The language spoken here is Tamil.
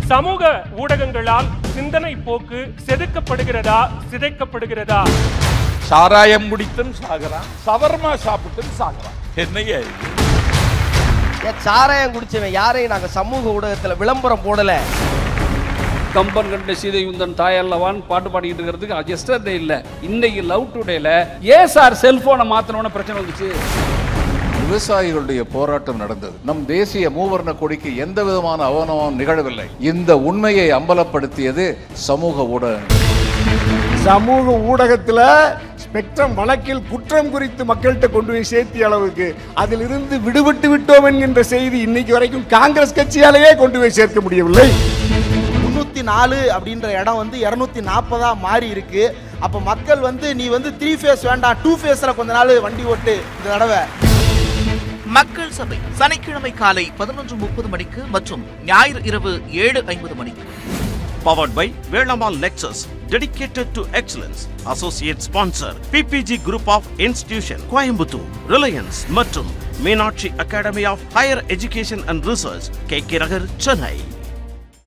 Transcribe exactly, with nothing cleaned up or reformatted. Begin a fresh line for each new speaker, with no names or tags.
சமூக ஊடகங்களால் சிந்தனை போக்கு செதுக்கப்படுகிறதா சிதைக்கப்படுகிறதா?
சாராயம் குடித்தும் சாகறான், சவர்மா சாப்பிட்டும் சாகறான். என்னையா
சாராயம் குடிச்சவன் யாரையும் நாங்க சமூக ஊடகத்துல விளம்பரம் போடல.
கம்பன் கண்ட சீதை உந்தன் தாயல்லவான் பாட்டு பாடிக்கிட்டு இருக்கிறதுக்கு எஸ்டர்டே இல்ல, இன்னைக்கு லவ் டுடேல ஏன் சார் செல்போனை மாத்தணும்னு பிரச்சனை வந்துச்சு.
விவசாயிகளுடைய போராட்டம் நடந்தது. நம் தேசிய மூவர்ண கொடிக்கு எந்த விதமான அவமானமும் நிகழவில்லை. இந்த உண்மையை அம்பலப்படுத்தியது சமூக ஊடகங்கள்.
சமூக ஊடகத்துல ஸ்பெக்ட்ரம் வழக்கில் குற்றம் குறித்து மக்கள்கிட்ட கொண்டு போய் சேர்த்திய அளவுக்கு அதிலிருந்து விடுபட்டு விட்டோம் என்கின்ற செய்தி இன்னைக்கு வரைக்கும் காங்கிரஸ் கட்சியாலேயே கொண்டு போய் சேர்க்க முடியவில்லை.
முன்னூத்தி நாலு அப்படின்ற இடம் வந்து இருநூத்தி நாற்பதா மாறி இருக்கு. அப்ப மக்கள் வந்து நீ வந்து த்ரீ ஃபேஸ் வேண்டாம், டூ ஃபேஸ்ல கொஞ்ச நாள் வண்டி ஓட்டு இந்த தடவை.
மக்கள் சபை சனிக்கிழமை காலை பதினொன்று முப்பது மணிக்கு மற்றும் ஞாயிறு இரவு ஏழு ஐம்பது மணிக்கு. Powered by Velamal Nexus, dedicated to excellence. Associate sponsor P P G Group of Institution, Coimbatore, Reliance மற்றும் Meenakshi Academy of Higher Education and Research, K K Nagar, Chennai.